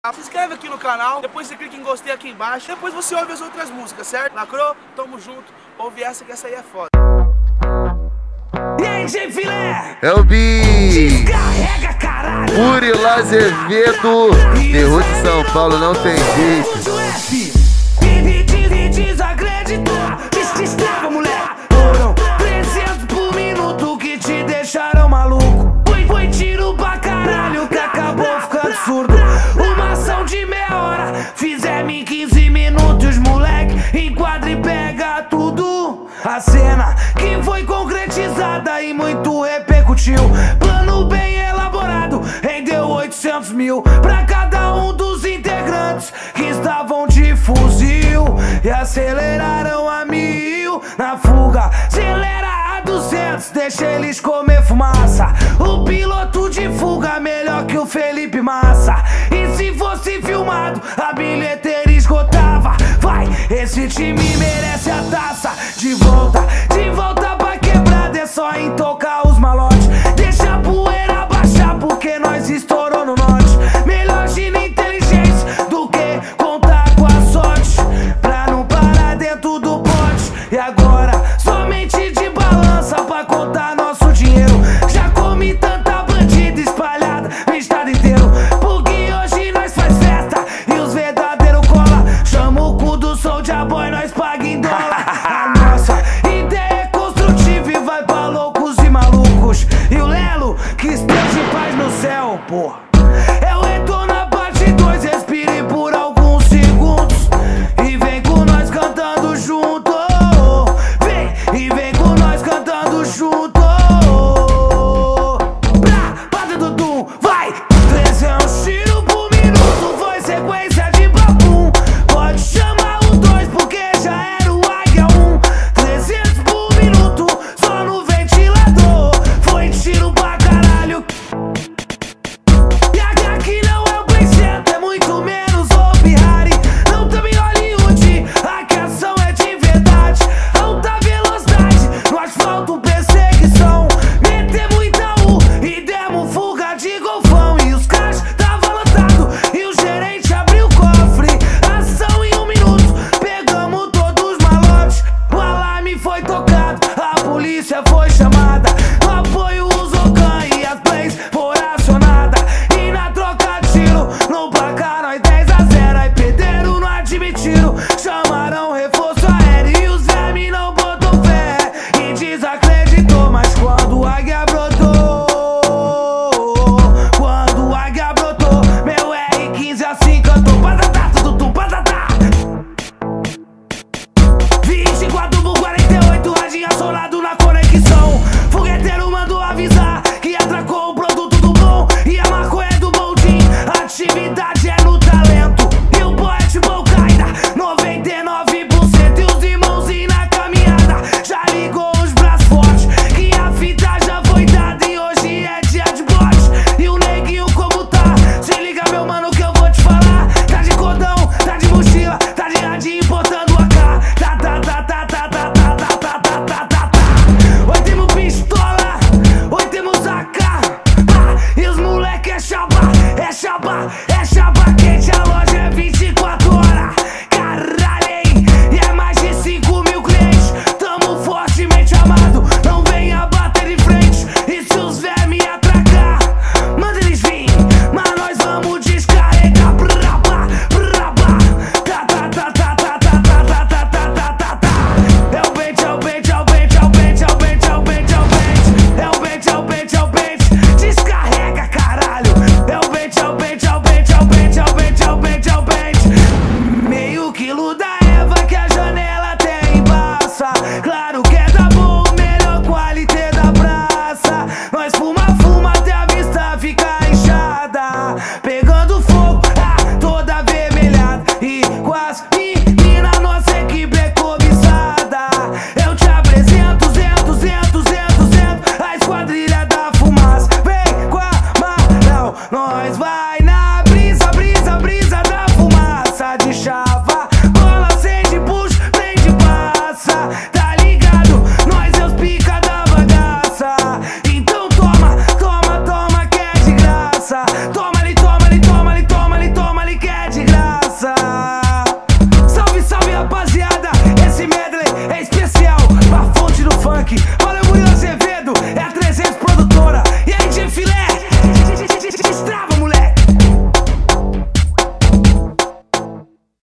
Se inscreve aqui no canal, depois você clica em gostei aqui embaixo, depois você ouve as outras músicas, certo? Lacrou? Tamo junto, ouve essa que essa aí é foda. E aí, DJ Filé? É o Bi! Descarrega, caralho! Murilo Azevedo, terror de São Paulo, não tem jeito. Desacreditou, destrava, mulher. Foram 300 por minuto que te deixaram maluco. Foi tiro pra caralho que acabou ficando surdo. Uma ação de meia hora, fizemos em 15 minutos, moleque. Enquadra e pega tudo. A cena que foi concretizada e muito repercutiu. Plano bem elaborado, rendeu 800 mil pra cada um dos integrantes que estavam de fuzil e aceleraram a 1000 na fuga. Acelera a 200, deixa eles comer fumaça. O piloto de fuga melhor que o Felipe Massa. E se fosse filmado, a bilheteria esgotava. Vai, esse time merece a taça. De volta pra quebrada, é só em tocar os malotes. Deixa a poeira baixar porque nós estourou no norte. Melhor agir na inteligência do que contar com a sorte, pra não parar dentro do pote. E agora, somente de balança pra contar nosso dinheiro. Já comi tanta bandida espalhada no estado inteiro, porque hoje nós faz festa e os verdadeiros cola. Chama o cu do Soulja Boy, nós paga em dólar. A nossa ideia é construtiva e vai pra loucos e malucos. E o Lelo, que esteja em paz no céu, porra. É o retorno na parte 2, respire por alguns segundos e vem com nós cantando junto. Vem com nós cantando junto. Pra dentro do vai. 300 tiros por minuto, foi sequência de babum. Pode chamar o 2 porque já era o Águia 1. 300 por minuto, só no ventilador. Foi tiro pra caralho. E aqui não é o Play Center, é muito menos o Ferrari. Não tá em Hollywood, aqui a ação é de verdade. Alta velocidade, no asfalto perseguição. Metemos muita U e demos fuga de golfão. E os caixas tava lotado e o gerente abriu o cofre. Ação em 1 minuto, pegamos todos os malotes. O alarme foi tocado, a polícia foi chamada. No apoio os Ocan e as plays foram acionadas. E na troca de tiro, no placar nós 10-0. Aí perderam, não admitiram, chamaram reforço aéreo. E os vermes não botou fé e desacreditou. Mas quando o Águia brotou, meu R15 assim cantou. Patatá, tututum, patatá. 24 por 48, radinho assolado na conexão. Fogueteiro mandou avisar que atracou o produto do bom e a maconha é do boldin. Atividade é no talento e o boy é tipo Al-Qaeda, 99%. E os irmãozinhos na caminhada já ligou os braços fortes, que a fita já foi dada e hoje é dia de bote. E o neguinho como tá? Se liga, meu mano, que eu vou te falar. Tá de cordão, tá de mochila, tá de radinho botando a cá. Oi, temos pistola, oi, temos AK. E os moleque é chaba quente.